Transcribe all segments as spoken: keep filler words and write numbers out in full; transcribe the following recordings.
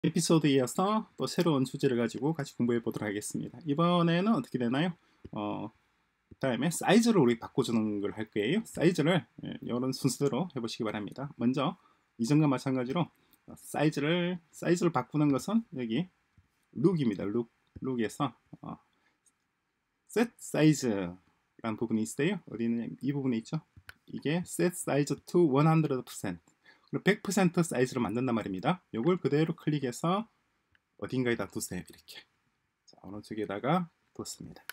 에피소드에 이어서 또 새로운 주제를 가지고 같이 공부해 보도록 하겠습니다. 이번에는 어떻게 되나요? 어, 다음에 사이즈를 우리 바꿔주는 걸 할 거예요. 사이즈를 이런 순서대로 해보시기 바랍니다. 먼저 이전과 마찬가지로 사이즈를 사이즈를 바꾸는 것은 여기 룩입니다. 룩 룩에서 어, set size라는 부분이 있어요. 어디 있느냐? 이 부분에 있죠. 이게 set size to 백 퍼센트. 백 퍼센트 사이즈로 만든단 말입니다. 이걸 그대로 클릭해서 어딘가에다 두세요. 이렇게. 자, 어느 쪽에다가 뒀습니다.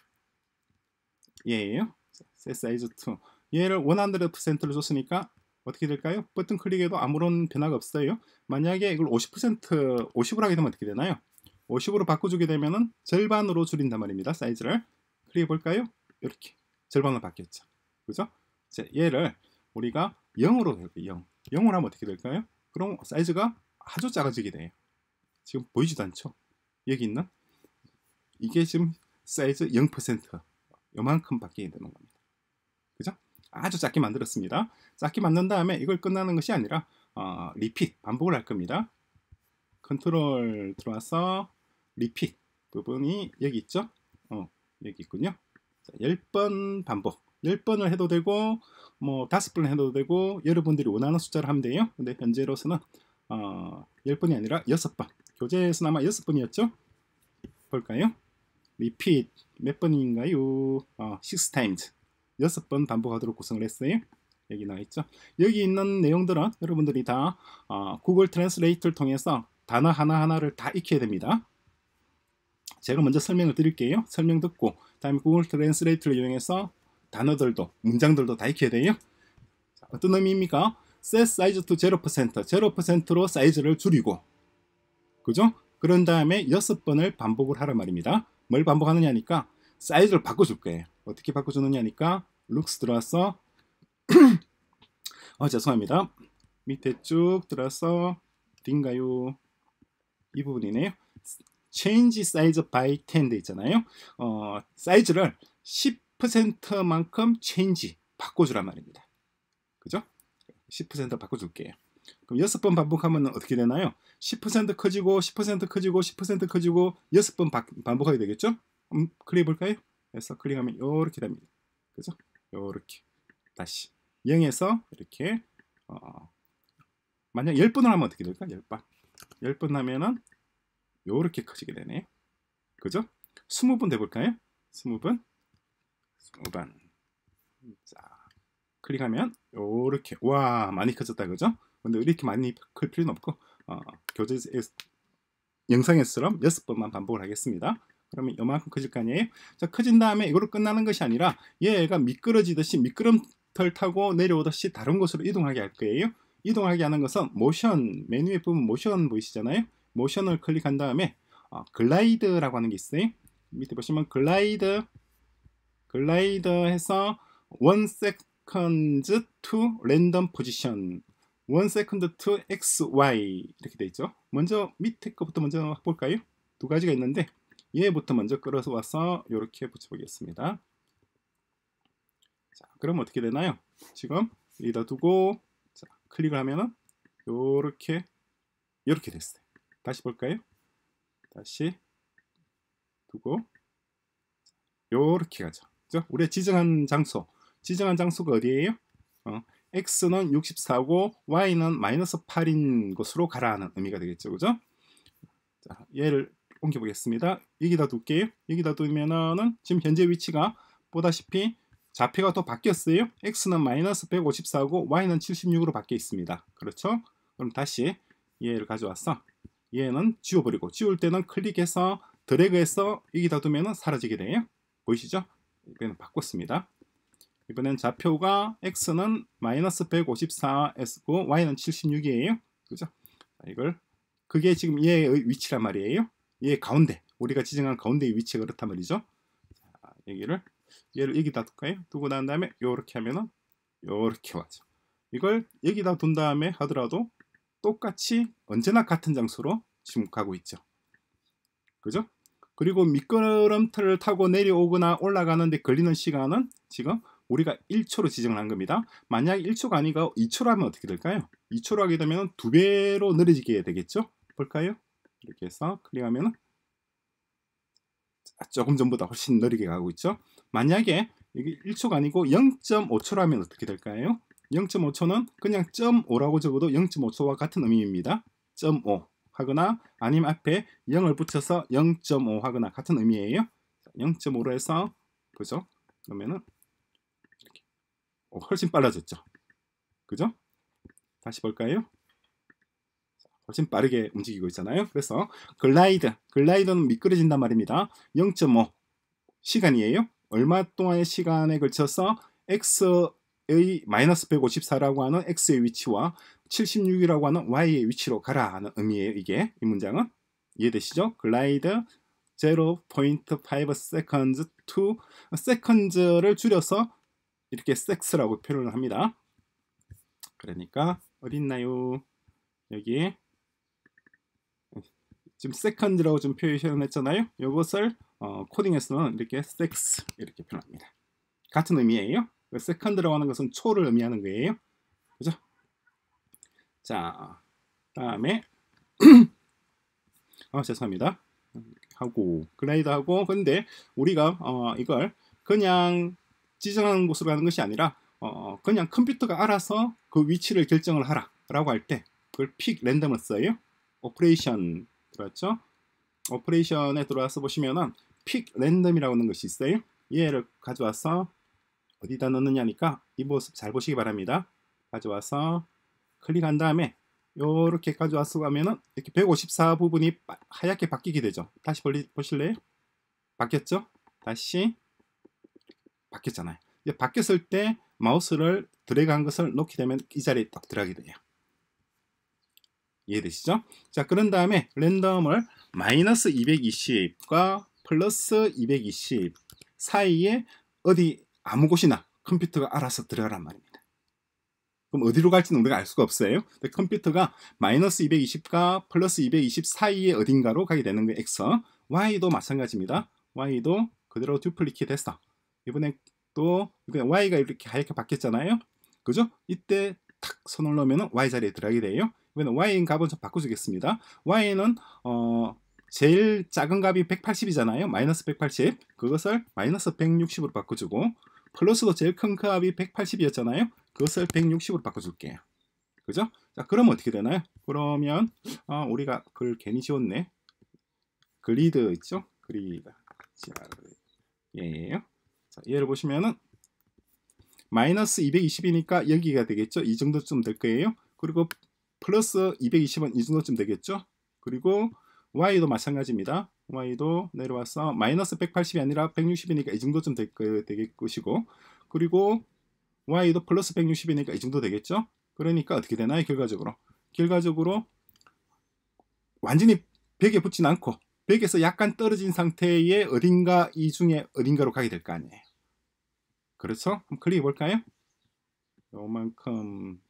얘예요. set size to. 얘를 백 퍼센트로 줬으니까 어떻게 될까요? 버튼 클릭해도 아무런 변화가 없어요. 만약에 이걸 오십 퍼센트 오십으로 하게 되면 어떻게 되나요? 오십으로 바꿔주게 되면은 절반으로 줄인단 말입니다. 사이즈를. 클릭해 볼까요? 이렇게 절반으로 바뀌었죠. 그죠? 자, 얘를 우리가 영으로 해볼게요. 영. 영으로 하면 어떻게 될까요? 그럼 사이즈가 아주 작아지게 돼요. 지금 보이지도 않죠? 여기 있는 이게 지금 사이즈 영 퍼센트 요만큼 바뀌게 되는 겁니다. 그죠? 아주 작게 만들었습니다. 작게 만든 다음에 이걸 끝나는 것이 아니라 어, 리핏, 반복을 할 겁니다. 컨트롤 들어와서 리핏 부분이 여기 있죠? 어, 여기 있군요. 자, 십 번 반복. 십 번을 해도 되고 뭐 다섯 번을 해도 되고 여러분들이 원하는 숫자를 하면 돼요. 근데 현재로서는 어, 십 번이 아니라 여섯 번. 교재에서는 아마 여섯 번이었죠? 볼까요? repeat 몇 번인가요? 어, six times. 여섯 번 반복하도록 구성을 했어요. 여기 나와 있죠? 여기 있는 내용들은 여러분들이 다 어, 구글 트랜스레이트를 통해서 단어 하나하나를 다 익혀야 됩니다. 제가 먼저 설명을 드릴게요. 설명 듣고 다음에 구글 트랜스레이트를 이용해서 단어들도 문장들도 다 익혀야 돼요. 자, 어떤 의미입니까? set size to zero percent zero 퍼센트로 사이즈를 줄이고, 그죠? 그런 다음에 여섯 번을 반복을 하란 말입니다. 뭘 반복하느냐니까 사이즈를 바꿔줄 거예요. 어떻게 바꿔주느냐니까 looks 들어와서 어, 죄송합니다. 밑에 쭉 들어서 어딘가요? 이 부분이네요. change size by ten 돼 있잖아요. 어, 사이즈를 십 퍼센트만큼 change 바꿔주란 말입니다. 그죠? 십 퍼센트 바꿔줄게요. 그럼 여섯 번 반복하면 어떻게 되나요? 십 퍼센트 커지고 십 퍼센트 커지고 십 퍼센트 커지고 여섯 번 반복하게 되겠죠? 음, 클릭해 볼까요? 그래서 클릭하면 이렇게 됩니다. 그죠? 이렇게 다시 영에서 이렇게 어, 만약 십 번을 하면 어떻게 될까? 십 번. 십 번 하면은 이렇게 커지게 되네요. 그죠? 이십 번 돼볼까요? 이십 번. 이십 번. 자, 클릭하면 이렇게 와 많이 커졌다, 그죠? 근데 이렇게 많이 클 필요는 없고 어, 교재 영상에서처럼 여섯 번만 반복을 하겠습니다. 그러면 이만큼 커질 거 아니에요? 자, 커진 다음에 이거로 끝나는 것이 아니라 얘가 미끄러지듯이 미끄럼틀 타고 내려오듯이 다른 곳으로 이동하게 할 거예요. 이동하게 하는 것은 모션, 메뉴에 보면 모션 보이시잖아요. 모션을 클릭한 다음에 어, 글라이드라고 하는 게 있어요. 밑에 보시면 글라이드 글라이드 해서 one second to random position one second to x, y 이렇게 돼 있죠. 먼저 밑에 거부터 먼저 볼까요? 두 가지가 있는데 얘부터 먼저 끌어서 와서 이렇게 붙여보겠습니다. 자, 그럼 어떻게 되나요? 지금 여기다 두고 자, 클릭을 하면은 이렇게 이렇게 됐어요. 다시 볼까요? 다시 두고 이렇게 가죠. 그죠? 우리가 지정한 장소, 지정한 장소가 어디예요? 어, x는 육십사고 y는 마이너스 팔인 곳으로 가라는 의미가 되겠죠. 그죠? 자, 얘를 옮겨 보겠습니다. 여기다 둘게요. 여기다 두면은 지금 현재 위치가 보다시피 좌표가 또 바뀌었어요. x는 마이너스 백오십사고 y는 칠십육으로 바뀌어 있습니다. 그렇죠? 그럼 다시 얘를 가져와서 얘는 지워버리고, 지울 때는 클릭해서 드래그해서 여기다 두면은 사라지게 돼요. 보이시죠? 이번엔 바꿨습니다. 이번엔 좌표가 x는 마이너스 백오십사고 y는 칠십육이에요. 그죠? 자, 이걸 그게 지금 얘의 위치란 말이에요. 얘 가운데, 우리가 지정한 가운데의 위치가 그렇단 말이죠. 자, 여기를 얘를 여기다 둘까요? 두고 난 다음에 요렇게 하면은 요렇게 와죠. 이걸 여기다 둔 다음에 하더라도 똑같이 언제나 같은 장소로 지금 가고 있죠. 그죠? 그리고 미끄럼틀을 타고 내려오거나 올라가는데 걸리는 시간은 지금 우리가 일 초로 지정을 한 겁니다. 만약 일 초가 아니고 이 초로 하면 어떻게 될까요? 이 초로 하게 되면 두 배로 느려지게 되겠죠? 볼까요? 이렇게 해서 클릭하면 조금 전보다 훨씬 느리게 가고 있죠. 만약에 이게 일 초가 아니고 영 점 오 초라면 어떻게 될까요? 영 점 오 초는 그냥 점 오라고 적어도 영 점 오 초와 같은 의미입니다. 점 오 하거나 아니면 앞에 영을 붙여서 영 점 오 하거나 같은 의미예요. 영 점 오로 해서 그죠? 그러면은 이렇게 오, 훨씬 빨라졌죠. 그죠? 다시 볼까요? 훨씬 빠르게 움직이고 있잖아요. 그래서 글라이드, 글라이드는 미끄러진단 말입니다. 영 점 오 시간이에요. 얼마 동안의 시간에 걸쳐서 x의 마이너스 백오십사라고 하는 x의 위치와 칠십육이라고 하는 y의 위치로 가라 하는 의미예요. 이게 이 문장은 이해되시죠? 글라이드 영 점 오 seconds to seconds를 줄여서 이렇게 sex라고 표현을 합니다. 그러니까 어디 있나요? 여기에 지금 second라고 좀 표현했잖아요. 이것을 어, 코딩에서는 이렇게 sex 이렇게 표현합니다. 같은 의미예요. second라고 하는 것은 초를 의미하는 거예요. 그죠? 자, 다음에 아 죄송합니다. 하고 글라이드 하고 근데 우리가 어, 이걸 그냥 지정하는 곳으로 가는 것이 아니라 어, 그냥 컴퓨터가 알아서 그 위치를 결정을 하라 라고 할 때 그걸 픽 랜덤을 써요. 오퍼레이션 들어왔죠? 오퍼레이션에 들어와서 보시면은 픽 랜덤이라고 하는 것이 있어요. 얘를 가져와서 어디다 넣느냐니까 이 모습 잘 보시기 바랍니다. 가져와서 클릭한 다음에 이렇게 가져와서 가면은 이렇게 백오십사 부분이 하얗게 바뀌게 되죠. 다시 보실래요? 바뀌었죠? 다시 바뀌었잖아요. 이제 바뀌었을 때 마우스를 드래그한 것을 놓게 되면 이 자리에 딱 들어가게 돼요. 이해되시죠? 자, 그런 다음에 랜덤을 마이너스 이백이십과 플러스 이백이십 사이에 어디 아무 곳이나 컴퓨터가 알아서 들어가란 말입니다. 그럼 어디로 갈지는 우리가 알 수가 없어요. 근데 컴퓨터가 마이너스 이백이십과 플러스 이백이십 사이에 어딘가로 가게 되는 거예요. X. Y도 마찬가지입니다. Y도 그대로 듀플리케이트 했어. 이번엔 또 Y가 이렇게 하얗게 바뀌었잖아요. 그죠? 이때 탁 손을 넣으면 Y 자리에 들어가게 돼요. 이번엔 Y인 값은 좀 바꿔주겠습니다. Y는 어, 제일 작은 값이 백팔십이잖아요. 마이너스 백팔십. 그것을 마이너스 백육십으로 바꿔주고 플러스도 제일 큰 값이 백팔십이었잖아요. 그것을 백육십으로 바꿔줄게요. 그죠? 자, 그러면 어떻게 되나요? 그러면 어, 우리가 그걸 괜히 지웠네. 그리드 있죠? 그리드. 예예요. 자, 얘를 보시면은 마이너스 이백이십이니까 여기가 되겠죠? 이 정도쯤 될 거예요. 그리고 플러스 이백이십은 이 정도쯤 되겠죠? 그리고 Y도 마찬가지입니다. Y도 내려와서 마이너스 백팔십이 아니라 백육십이니까 이 정도쯤 될, 될 것이고 그리고 Y도 플러스 백육십이니까 이 정도 되겠죠? 그러니까 어떻게 되나요? 결과적으로 결과적으로 완전히 벽에 붙진 않고 벽에서 약간 떨어진 상태의 어딘가 이 중에 어딘가로 가게 될 거 아니에요. 그렇죠? 한번 클릭해 볼까요? 요만큼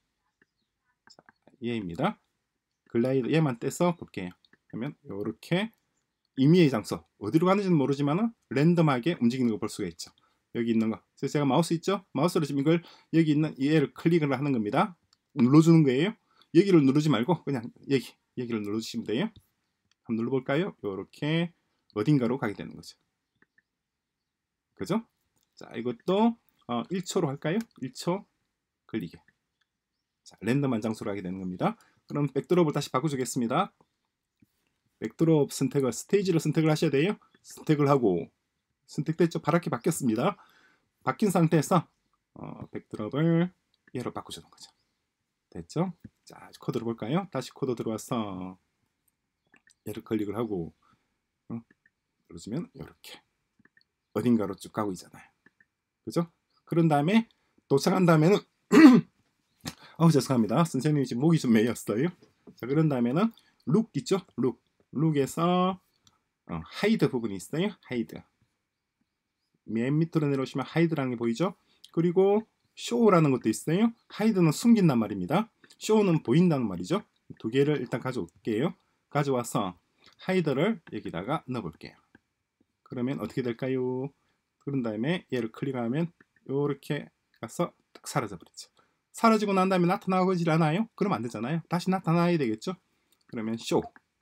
얘입니다. 글라이드 얘만 떼서 볼게요. 그러면 이렇게 임의의 장소 어디로 가는지는 모르지만 랜덤하게 움직이는 거 볼 수가 있죠. 여기 있는 거. 그래서 제가 마우스 있죠? 마우스로 지금 이걸 여기 있는 얘를 클릭을 하는 겁니다. 눌러주는 거예요. 여기를 누르지 말고 그냥 여기 여기를 눌러주시면 돼요. 한번 눌러볼까요? 이렇게 어딘가로 가게 되는 거죠. 그죠? 자, 이것도 어, 일 초로 할까요? 일 초 클릭해. 자, 랜덤한 장소로 하게 되는 겁니다. 그럼 백드롭을 다시 바꿔주겠습니다. 백드롭 선택을 스테이지로 선택을 하셔야 돼요. 선택을 하고 선택됐죠? 파랗게 바뀌었습니다. 바뀐 상태에서 어, 백드롭을 얘로 바꿔주는 거죠. 됐죠? 자, 코드로 볼까요? 다시 코드 들어와서 얘를 클릭을 하고 어, 눌러주면 이렇게 어딘가로 쭉 가고 있잖아요. 그죠? 그런 다음에 도착한 다음에는 아우 죄송합니다. 선생님이 지금 목이 좀 메였어요. 자, 그런 다음에는 룩 있죠? 룩. 룩에서 어, 하이드 부분이 있어요. 하이드. 맨 밑으로 내려오시면 하이드라는 게 보이죠? 그리고 쇼라는 것도 있어요. 하이드는 숨긴단 말입니다. 쇼는 보인다는 말이죠. 두 개를 일단 가져올게요. 가져와서 하이드를 여기다가 넣어볼게요. 그러면 어떻게 될까요? 그런 다음에 얘를 클릭하면 이렇게 가서 딱 사라져 버리죠. 사라지고 난 다음에 나타나질 않아요? 그럼 안 되잖아요. 다시 나타나야 되겠죠? 그러면 쇼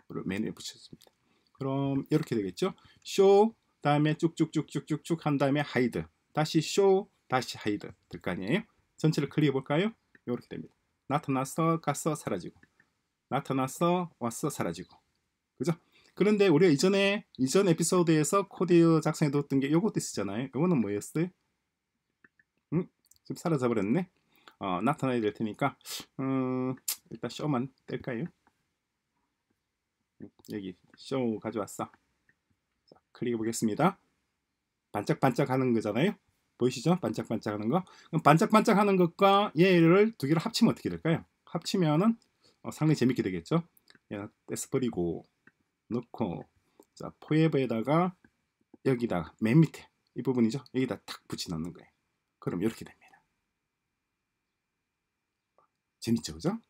메뉴에 붙였습니다. 그럼 이렇게 되겠죠. show 다음에 쭉쭉쭉쭉쭉쭉 한 다음에 hide 다시 show 다시 hide 될 거 아니에요. 전체를 클릭해 볼까요? 이렇게 됩니다. 나타났어, 갔어, 사라지고, 나타났어, 왔어, 사라지고. 그죠? 그런데 우리가 이전에 이전 에피소드에서 코드 작성해 뒀던 게 요것도 있었잖아요. 요거는 뭐였어요? 음? 지금 사라져 버렸네. 어, 나타나야 될 테니까 음, 일단 show만 뗄까요? 여기 show 가져왔어. 자, 클릭해 보겠습니다. 반짝반짝 하는 거잖아요. 보이시죠? 반짝반짝 하는 거. 그럼 반짝반짝 하는 것과 얘를 두 개를 합치면 어떻게 될까요? 합치면은 어, 상당히 재밌게 되겠죠. 얘 떼서버리고 넣고, 자, 포에버에다가 여기다가 맨 밑에 이 부분이죠. 여기다 탁 붙여 넣는 거예요. 그럼 이렇게 됩니다. 재밌죠, 그죠?